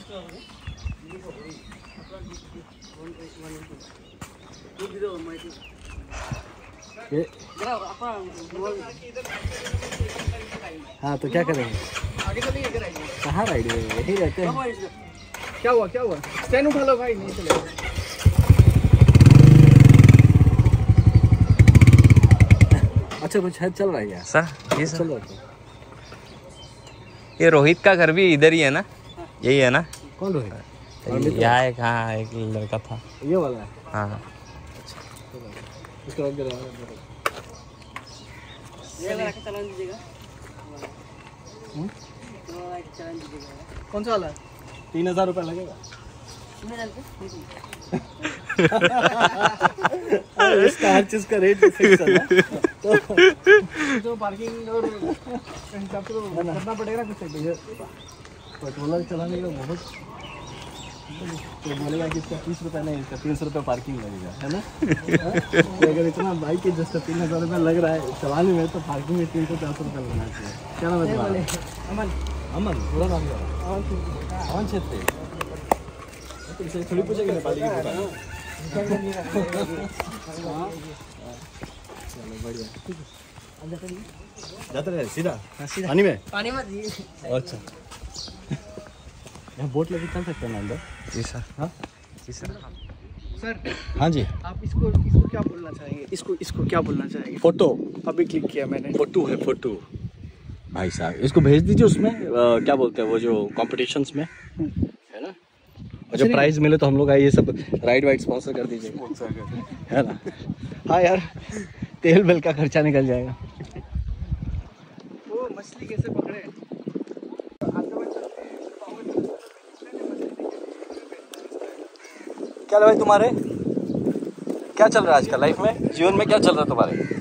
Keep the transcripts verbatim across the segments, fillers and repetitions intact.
ये हाँ तो क्या करेंगे? कहाँ राइड है? यही रहते हैं। क्या हुआ क्या हुआ? स्टैंड उठा लो भाई, नहीं चलेगा। अच्छा कुछ है चल रहा है क्या सर? ये सर चल रहा है। ये रोहित का घर भी इधर ही है ना? यही है ना? कौन रोहित? यहाँ एक हाँ एक लड़का था। ये वाला है। हाँ इसका ये वाला के चलान दीजिएगा। कौन सा वाला? तीन हजार रुपये लगेगा। इसका हर चीज का रेट फिक्स है ना? तो जो पार्किंग और हिसाब से तो करना पड़ेगा कुछ। पेट्रोलर चलाने के लिए बहुत तो बोलेगा कि इसका तीस रुपये नहीं, इसका तीन सौ रुपये पार्किंग लगेगा, है ना? तो अगर इतना बाइक की जिसका तीन हज़ार रुपये लग रहा है चलाने में, तो पार्किंग में तीन सौ चार सौ रुपये लगना चाहिए। क्या नाम है तुम्हारा? अमन। अमन पूरा नाम है? अमन छेत्री। तुमसे थोड़ी पूछेंगे नेपाली की दुकान। चलो बढ़िया। जाते रहे सीधा पानी में? पानी मत। अच्छा यहाँ बोट लेके चल सकते हैं ना अंदर? जी सर। हाँ जी सर। सर हाँ जी। आप इसको इसको क्या बोलना चाहेंगे? इसको इसको क्या बोलना चाहेंगे? फोटो अभी क्लिक किया मैंने। फोटो है फोटो भाई साहब, इसको भेज दीजिए उसमें आ, क्या बोलते हैं वो जो कॉम्पिटिशन्स में है ना, और जब प्राइज मिले तो हम लोग आइए सब राइड वाइड स्पॉन्सर कर दीजिए, है ना? हाँ यार, तेल बेल का खर्चा निकल जाएगा। वो मछली कैसे पकड़े? क्या भाई तुम्हारे क्या चल रहा है आजकल लाइफ में, जीवन में क्या चल रहा है तुम्हारे?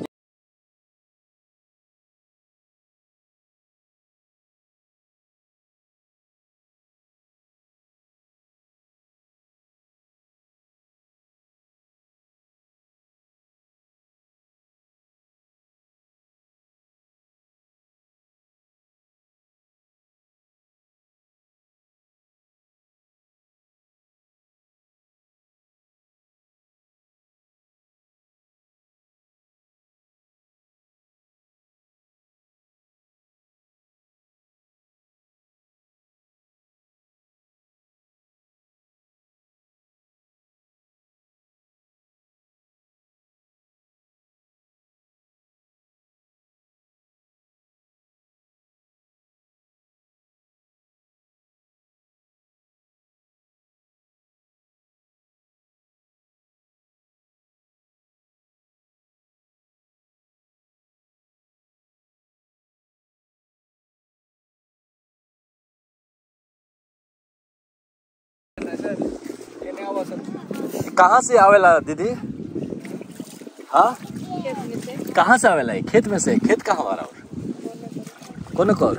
कहाँ से आवेला दीदी? हाँ कहाँ से आवेला? खेत में से? खेत कहाँ हमारा? और कौन कौन?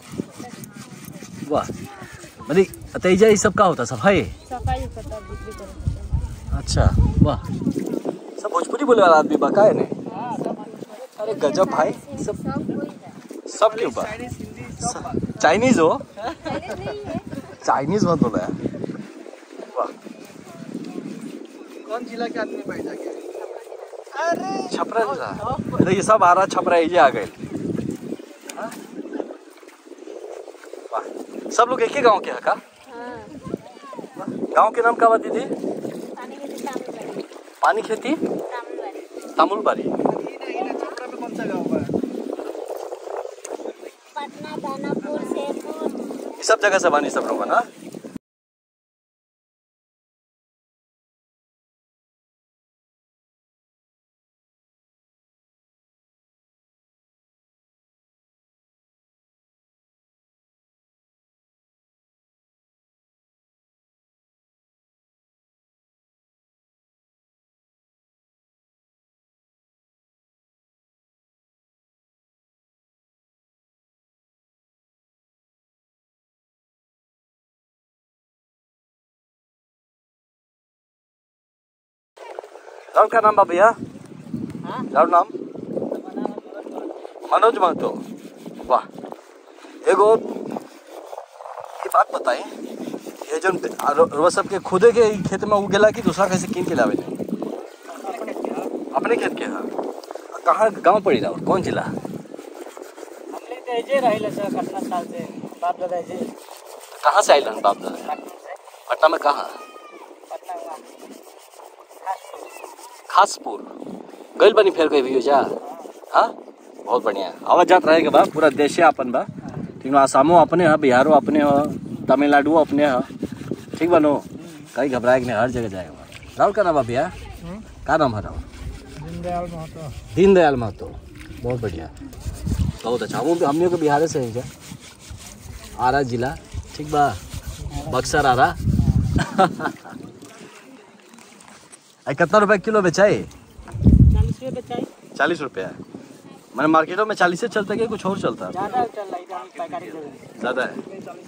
वाह, मतलब तेजा ये सब का होता? सफाई सफाई करता बिक्री करता। अच्छा वाह, सब भोजपुरी बोले वाला आदमी बाका है नहीं? अरे गजब भाई, सब सब के ऊपर चाइनीज हो? चाइनीज मत बोला यार। वाह, कौन जिला के आदमी बैठ जाके? अरे छपरा जिला, अरे ये सब आ रहा छपरा ये आ गए। वाह, सब लोग एक ही गांव के हैं का? गांव के नाम क्या हुआ दीदी? पानी खेती तामुलबाड़ी। छपरा में कौन सा गाँव है? पटना, दानापुर, शेरपुर, ये सब जगह से बानी सब लोग ना। राउर का नाम भैया? राउर नाम? मनोज महतो। वाह, एगो ये बात बताएं, ये जो वो सब के खुदे के खेत में उगेला कि दूसरा कैसे किन के लावे नहीं? अपने खेत के हाँ। कहाँ गांव पड़ी रहा कौन जिला? हमने तो ऐसे रहे सर कितना साल से बाप दादा ऐसे कहाँ से आइलन बाप दादा? पटना से पटना में कहाँ? पटना हुआ खासपुर गइल बनी फेर कहीं भी हो जा? हाँ बहुत बढ़िया आवाज जात रहेगा बा पूरा देश अपन बा ठीक ना। आसामो अपने है, बिहारो अपने है, तमिलनाडु अपने है ठीक बनो। कहीं घबराए कि नहीं हर जगह जाएगा। राहुल का नाम है भैया? क्या नाम है राहुल? दीनदयाल महतो। दीनदयाल महतो बहुत बढ़िया बहुत अच्छा। हम हमने को बिहार से है क्या? आरा जिला ठीक बा बक्सर आरा। आई कितना रुपए किलो बेचाए? चालीस रुपये बेचाई। चालीस रुपया मैंने मार्केटों में चालीस से चलता है कुछ और चलता है? ज़्यादा चल रहा है इधर पैकारी जगह ज़्यादा है।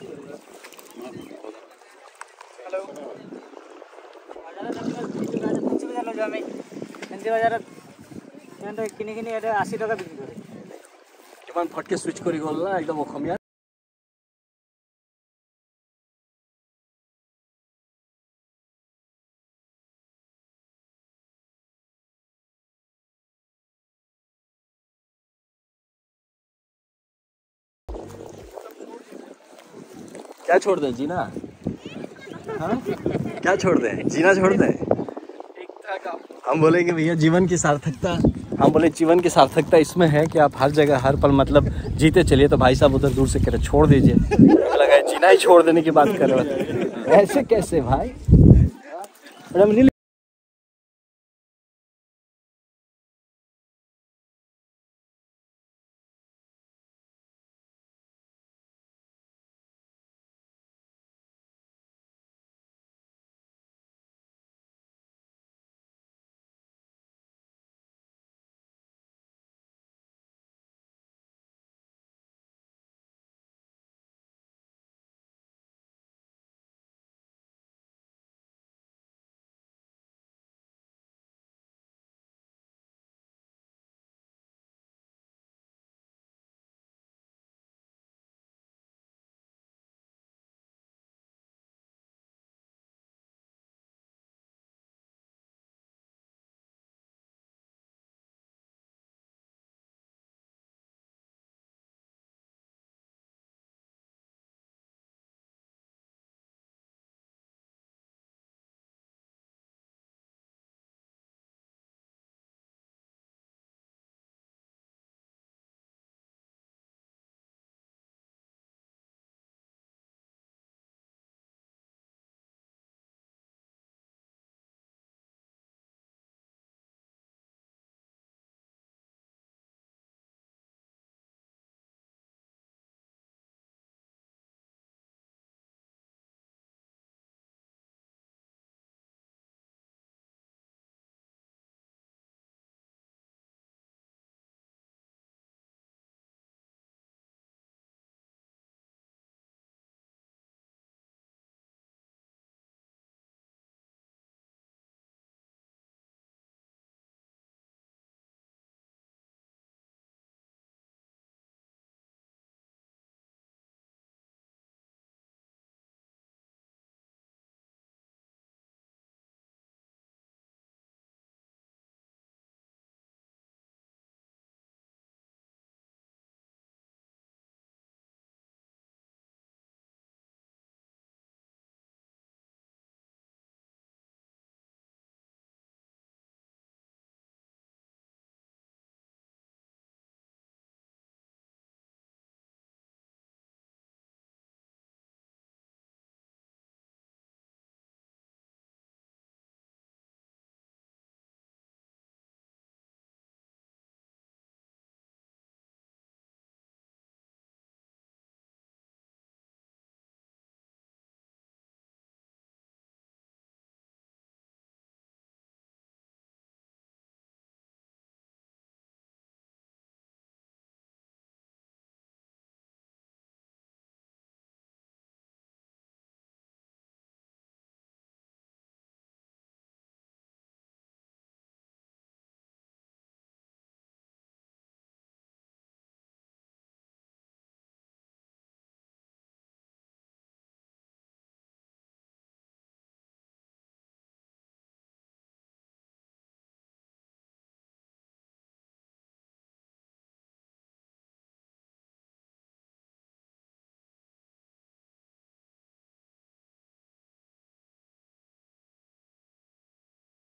কিনে কিনে এটা আশি টাকা বিক্রি করে কিমান ফটকে সুইচ কৰি গ'ল না একদম অসমীয়া। क्या छोड़ दें जीना? हाँ क्या छोड़ दें? जीना छोड़ दें? हम बोलेंगे भैया जीवन की सार्थकता हम बोले जीवन की सार्थकता इसमें है कि आप हर जगह हर पल मतलब जीते चलिए। तो भाई साहब उधर दूर से कह रहे छोड़ दीजिए, लगा जीना ही छोड़ देने की बात कर रहे ऐसे कैसे भाई?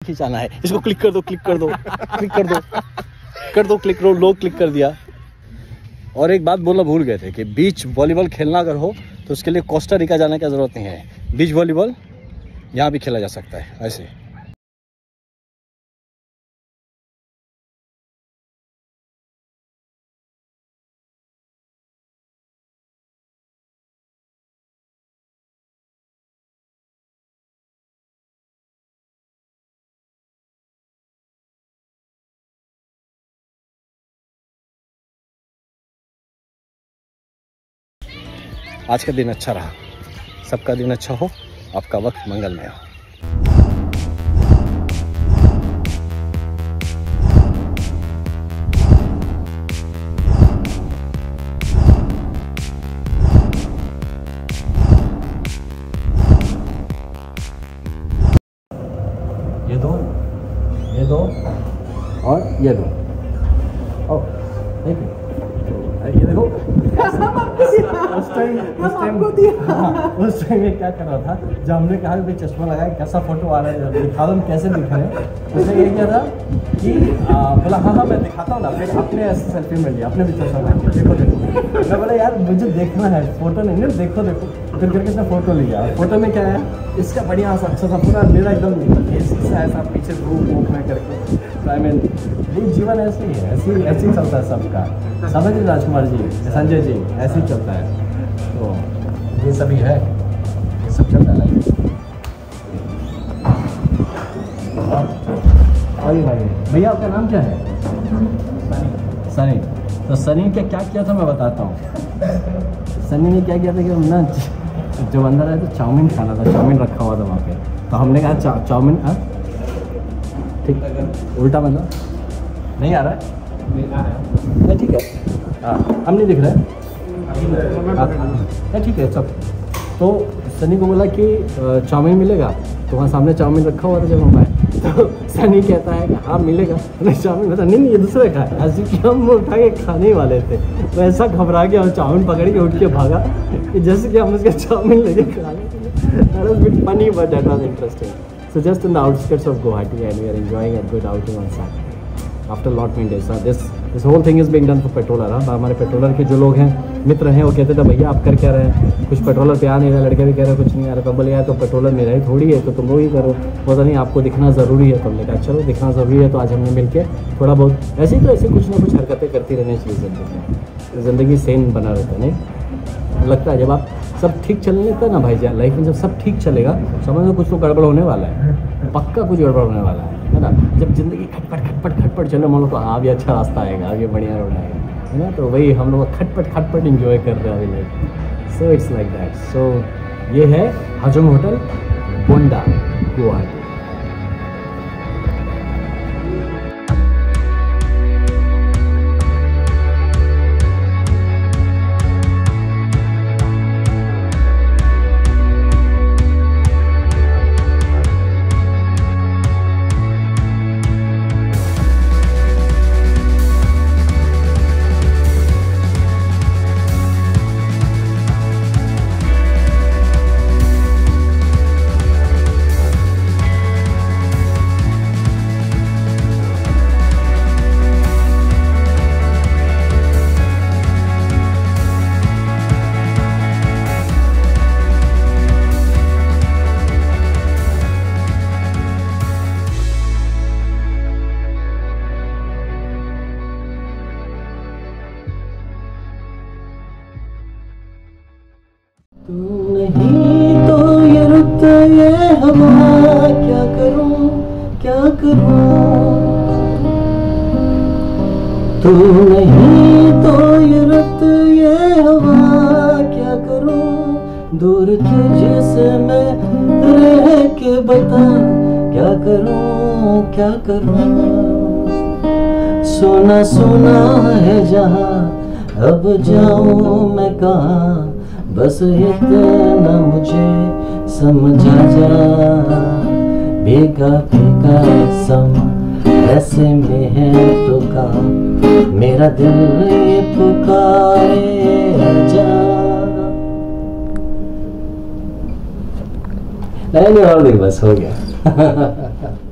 खिंचाना है। इसको क्लिक कर दो, क्लिक कर दो, क्लिक कर दो, कर दो क्लिक, रो लो क्लिक कर दिया। और एक बात बोलना भूल गए थे कि बीच वॉलीबॉल खेलना अगर हो तो उसके लिए कोस्टा रिका जाने की ज़रूरत नहीं है। बीच वॉलीबॉल यहाँ भी खेला जा सकता है ऐसे। आज का दिन अच्छा रहा, सबका दिन अच्छा हो, आपका वक्त मंगलमय हो। ये दो, ये दो और ये दो। Oh, thank you. ये देखो उस टाइम उस टाइम उस टाइम में क्या कर रहा था, जब हमने कहा कि चश्मा लगाया कैसा फोटो आ रहा है, दिखा दो हम कैसे दिख रहे हैं। उसने ये किया था कि बोला हाँ हाँ मैं दिखाता हूँ ना, फिर अपने ऐसे सेल्फी में लिया, अपने भी चश्मा लगा के देखो देखो। मैं बोला यार मुझे देखना है, फोटो नहीं नहीं देखो देखो। फिर करके इसने फोटो लिया। फोटो में क्या है, इसका बढ़िया सा अच्छा सा पूरा मेरा एकदम ऐसा पीछे घूम घूम में करके। आई मीन ये जीवन ऐसे ही है, ऐसे ऐसे ही चलता है सबका। समझिए राजकुमार जी, संजय जी, ऐसे ही चलता है। तो ये सभी है, ये सब चलता है लाइफ। अरे भाई भैया आपका नाम क्या है? सनी। सनी। तो सनी ने क्या किया था मैं बताता हूँ। सनी ने क्या किया था कि हम ना जो अंदर आया तो चाउमीन खाना था, चाउमीन रखा हुआ था वहाँ पे। तो हमने कहा चा, चाउमीन हाँ ठीक, उल्टा मतलब नहीं आ रहा है, नहीं ठीक है हाँ हम नहीं दिख रहे हैं, ठीक है सब। तो सनी को बोला कि चाउमीन मिलेगा, तो वहाँ सामने चाउमीन रखा हुआ था जब हम आए। तो सनी कहता है कि हाँ मिलेगा, नहीं चाउमीन बता नहीं नहीं ये दूसरे का है, ऐसे कि हम उठा के खाने ही वाले थे। तो ऐसा घबरा गया और चाउमीन पकड़ के उठ के भागा कि जैसे कि हम उसके चाउमीन लेके खा लेते। That was a bit funny but that was interesting. So just in the outskirts of Guwahati and we are enjoying a good outing on Saturday after lot many days. So this this whole thing is being done for petroler। हाँ हमारे patroller के जो लोग हैं मित्र हैं वो कहते थे भैया आप कर क्या रहे हैं, कुछ पेट्रोलर पे आ नहीं रहा, लड़के भी कह रहे कुछ नहीं आ रहा। तो बोले यार तो पेट्रोलर मेरा ही थोड़ी है, तो तुम वो ही करो। पता नहीं आपको दिखना ज़रूरी है। तो हमने कहा चलो दिखना ज़रूरी है, तो आज हमने मिल के थोड़ा बहुत ऐसे ही तो ऐसे कुछ ना कुछ हरकतें करती रहनी चाहिए ज़िंदगी। ज़िंदगी सेन बना रहता है नहीं लगता है। जब आप सब ठीक चलने लगता है ना भाई जान, लाइफ में जब सब ठीक चलेगा समझ लो कुछ तो गड़बड़ होने वाला है, पक्का कुछ गड़बड़ होने वाला है, है ना। जब जिंदगी खटपट खटपट खटपट चले मान लो तो हाँ भी अच्छा रास्ता आएगा, आगे बढ़िया रोड आएगा, है ना। तो वही हम लोग खटपट खटपट इंजॉय कर रहे हैं अभी life. So it's like that. So ये है हजम होटल बोंडा गुवाहाटी। तू नहीं तो ये रुत ये हवा, क्या करूं क्या करूं। तू नहीं तो ये रुत ये हवा, क्या करूं। दूर तुझसे मैं रह के बता, क्या करूं क्या करूं। सोना सोना है जहां, अब जाऊं मैं कहां। बस इतना मुझे समझ आ जा, बेका बेका समा ऐसे में है तो कहाँ। मेरा दिल ये पुकारे आजा। नहीं नहीं और नहीं बस हो गया।